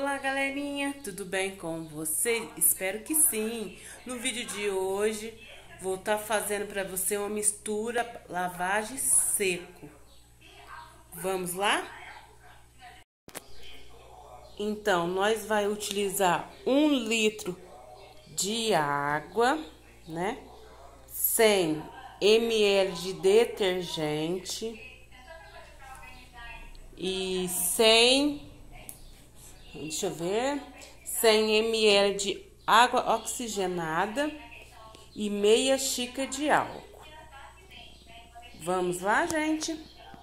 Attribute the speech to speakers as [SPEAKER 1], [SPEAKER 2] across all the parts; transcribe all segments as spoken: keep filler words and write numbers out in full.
[SPEAKER 1] Olá galerinha, tudo bem com você? Espero que sim. No vídeo de hoje vou estar fazendo para você uma mistura lavagem seco. Vamos lá? Então, nós vai utilizar um litro de água, né? cem mililitros de detergente e cem Deixa eu ver, cem mililitros de água oxigenada e meia xícara de álcool. Vamos lá, gente?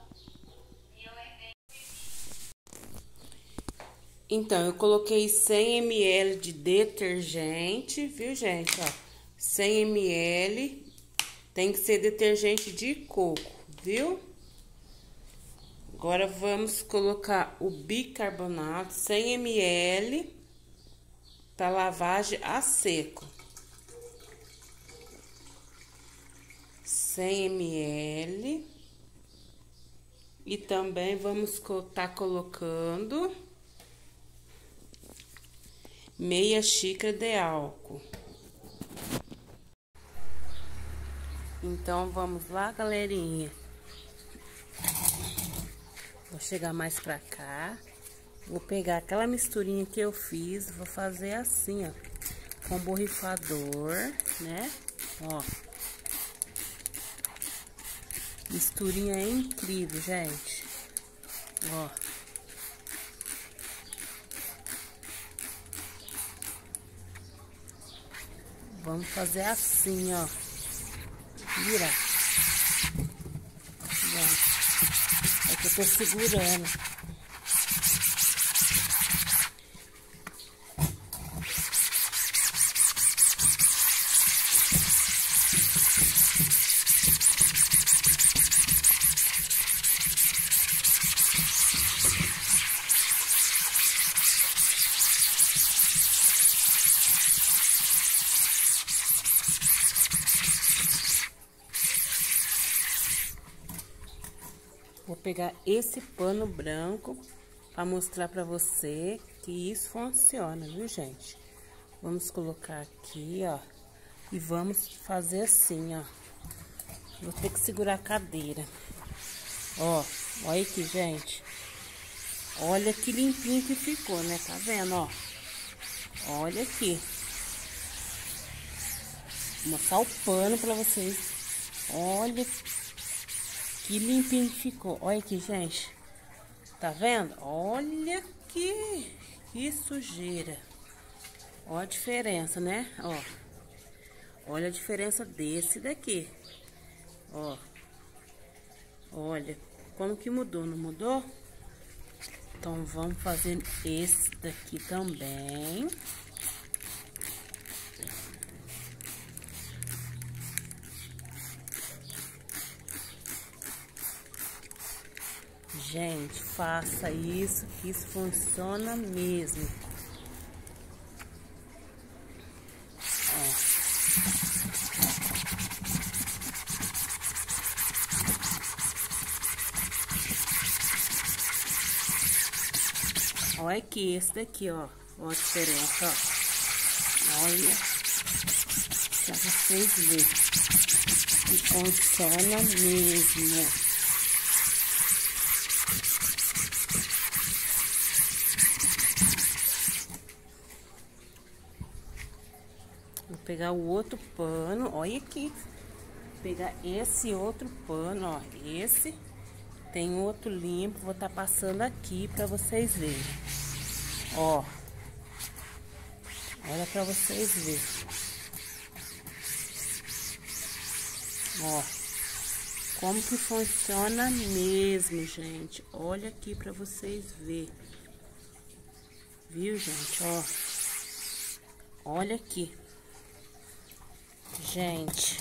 [SPEAKER 1] Então, eu coloquei cem mililitros de detergente, viu, gente? Ó, cem mililitros, tem que ser detergente de coco, viu? Agora, vamos colocar o bicarbonato, cem mililitros, para lavagem a seco. cem mililitros. E também vamos estar colocando meia xícara de álcool. Então, vamos lá, galerinha. Vou chegar mais pra cá. Vou pegar aquela misturinha que eu fiz, vou fazer assim, ó, com borrifador, né? Ó. Misturinha é incrível, gente. Ó. Vamos fazer assim, ó. Vira. É que eu tô segurando. Vou pegar esse pano branco para mostrar para você que isso funciona, viu, gente? Vamos colocar aqui, ó, e vamos fazer assim, ó. Vou ter que segurar a cadeira. Ó, olha aqui, gente. Olha que limpinho que ficou, né? Tá vendo, ó? Olha aqui. Vou mostrar o pano para vocês. Olha que limpinho que ficou. Olha aqui, gente. Tá vendo? Olha que, que sujeira. Olha a diferença, né? Ó. Olha a diferença desse daqui. Ó. Olha como que mudou, não mudou? Então, vamos fazer esse daqui também. Gente, faça isso, que isso funciona mesmo. Ó. Olha aqui, esse daqui, ó. Olha a diferença, ó. Olha. Pra vocês verem. Que funciona mesmo. Vou pegar o outro pano, olha aqui. Vou pegar esse outro pano, ó. Esse tem outro limpo, vou estar passando aqui pra vocês verem. Ó. Olha pra vocês verem. Ó. Como que funciona mesmo, gente. Olha aqui pra vocês verem. Viu, gente? Ó. Olha aqui. Gente,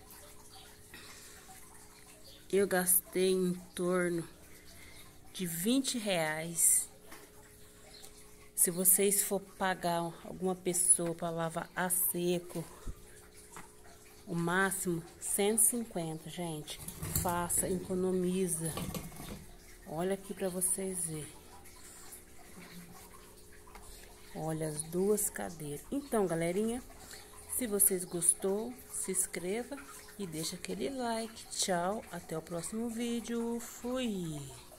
[SPEAKER 1] eu gastei em torno de vinte reais. Se vocês for pagar alguma pessoa para lavar a seco, o máximo cento e cinquenta, gente. Faça, economiza. Olha aqui para vocês verem. Olha as duas cadeiras. Então, galerinha, se vocês gostou, se inscreva e deixa aquele like. Tchau, até o próximo vídeo. Fui!